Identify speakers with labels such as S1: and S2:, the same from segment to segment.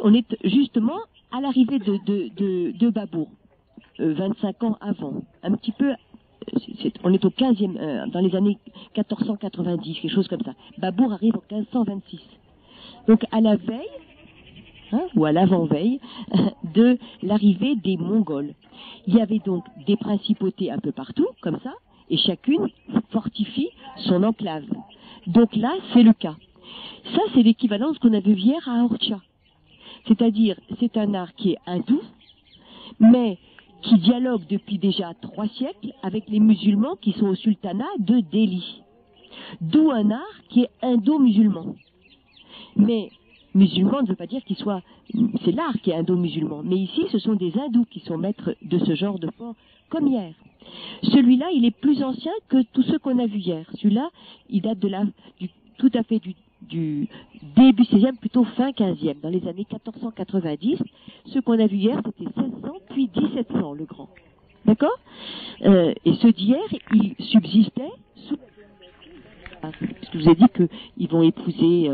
S1: on est justement à l'arrivée de Babour, 25 ans avant, un petit peu, on est au 15e, dans les années 1490, quelque chose comme ça. Babour arrive en 1526. Donc à la veille, ou à l'avant-veille, de l'arrivée des Mongols. Il y avait donc des principautés un peu partout, comme ça, et chacune fortifie son enclave. Donc là, c'est le cas. Ça, c'est l'équivalent de ce qu'on a vu hier à Orcha. C'est-à-dire, c'est un art qui est hindou, mais qui dialogue depuis déjà 3 siècles avec les musulmans qui sont au sultanat de Delhi. D'où un art qui est indo-musulman. Mais musulman ne veut pas dire qu'il soit... C'est l'art qui est indo-musulman. Mais ici, ce sont des hindous qui sont maîtres de ce genre de fort, comme hier. Celui-là, il est plus ancien que tous ceux qu'on a vus hier. Celui-là, il date de tout à fait du début 16e, plutôt fin 15e, dans les années 1490. Ce qu'on a vu hier, c'était 1600, puis 1700, le grand. D'accord? Et ceux d'hier, ils subsistaient sous... Parce que je vous ai dit qu'ils vont épouser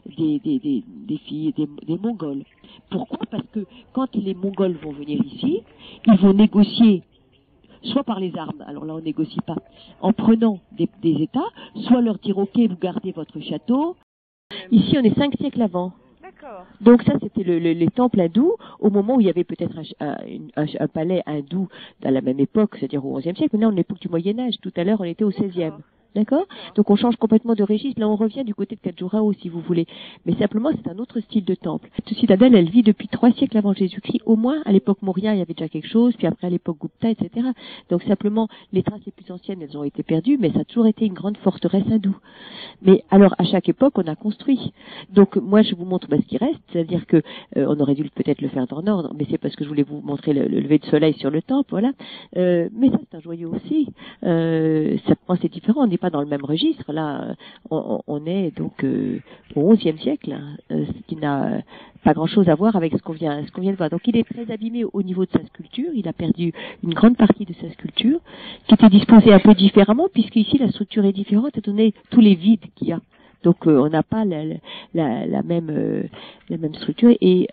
S1: des filles, des Mongols. Pourquoi? Parce que quand les Mongols vont venir ici, ils vont négocier, soit par les armes, alors là on négocie pas, en prenant des États, soit leur dire ok, vous gardez votre château. Ici on est 5 siècles avant. Donc ça c'était les temples hindous, au moment où il y avait peut-être un palais hindou à la même époque, c'est-à-dire au XIe siècle, mais là on est à l'époque du Moyen-Âge, tout à l'heure on était au XVIe. D'accord? Donc on change complètement de registre. Là on revient du côté de Khajuraho si vous voulez. Mais simplement c'est un autre style de temple. Cette citadelle elle vit depuis 3 siècles avant Jésus-Christ. Au moins à l'époque Maurya il y avait déjà quelque chose. Puis après à l'époque Gupta etc. Donc simplement les traces les plus anciennes elles ont été perdues. Mais ça a toujours été une grande forteresse hindoue. Mais alors à chaque époque on a construit. Donc moi je vous montre ce qui reste. C'est-à-dire que on aurait dû peut-être le faire dans l'ordre. Mais c'est parce que je voulais vous montrer le lever de soleil sur le temple. Voilà. Mais ça c'est un joyau aussi. Simplement c'est différent. On n'est pas dans le même registre. Là, on est donc au XIe siècle, ce qui n'a pas grand-chose à voir avec ce qu'on vient de voir. Donc, il est très abîmé au niveau de sa sculpture. Il a perdu une grande partie de sa sculpture, qui était disposée un peu différemment, puisqu'ici, la structure est différente, étant donné tous les vides qu'il y a. Donc on n'a pas la même structure mais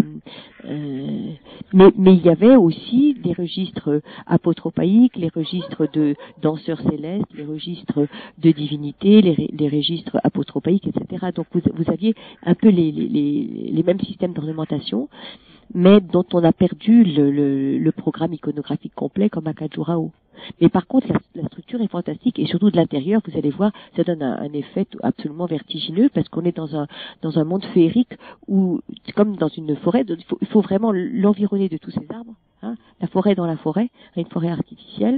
S1: il y avait aussi des registres apotropaïques, les registres de danseurs célestes, les registres de divinités, les registres apotropaïques, etc. Donc vous aviez un peu les mêmes systèmes d'ornementation, mais dont on a perdu le programme iconographique complet comme à Khajuraho. Mais par contre, la structure est fantastique et surtout de l'intérieur, vous allez voir, ça donne un effet absolument vertigineux parce qu'on est dans un monde féerique où, comme dans une forêt, il faut vraiment l'environner de tous ces arbres, hein, la forêt dans la forêt, une forêt artificielle.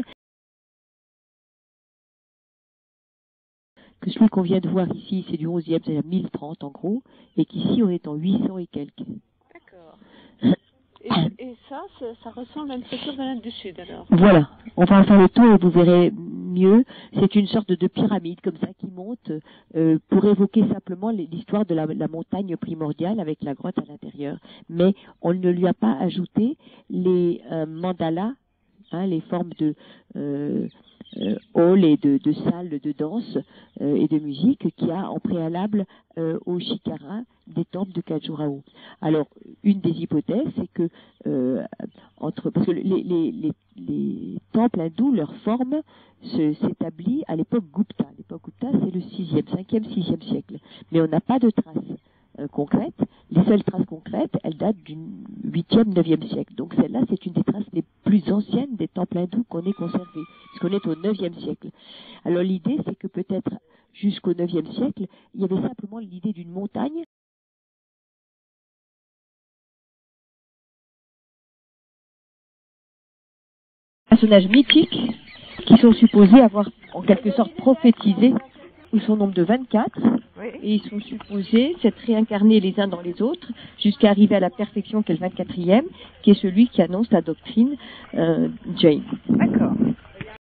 S1: Que celui qu'on vient de voir ici, c'est du 11e, c'est-à-dire 1030 en gros, et qu'ici on est en 800 et quelques.
S2: D'accord. Et ça ressemble à une structure de l'Inde du Sud, alors.
S1: Voilà, on va faire le tour et vous verrez mieux. C'est une sorte de pyramide comme ça qui monte pour évoquer simplement l'histoire de la montagne primordiale avec la grotte à l'intérieur. Mais on ne lui a pas ajouté les mandalas, hein, les formes de halls et de salles de danse et de musique qu'il y a en préalable au Shikara des temples de Khajuraho. Alors, une des hypothèses, c'est que parce que les temples hindous, leur forme s'établit à l'époque Gupta. L'époque Gupta, c'est le 6e, 5e, 6e siècle. Mais on n'a pas de traces concrètes. Les seules traces concrètes, elles datent du 8e, 9e siècle. Donc celle-là, c'est une des traces les plus anciennes des temples hindous qu'on ait conservés, puisqu'on est au 9e siècle. Alors l'idée, c'est que peut-être jusqu'au 9e siècle, il y avait simplement l'idée d'une montagne personnages mythiques qui sont supposés avoir en quelque sorte prophétisé. Ils sont au nombre de 24 et ils sont supposés s'être réincarnés les uns dans les autres jusqu'à arriver à la perfection qui est le 24e, qui est celui qui annonce la doctrine Jain.
S2: D'accord.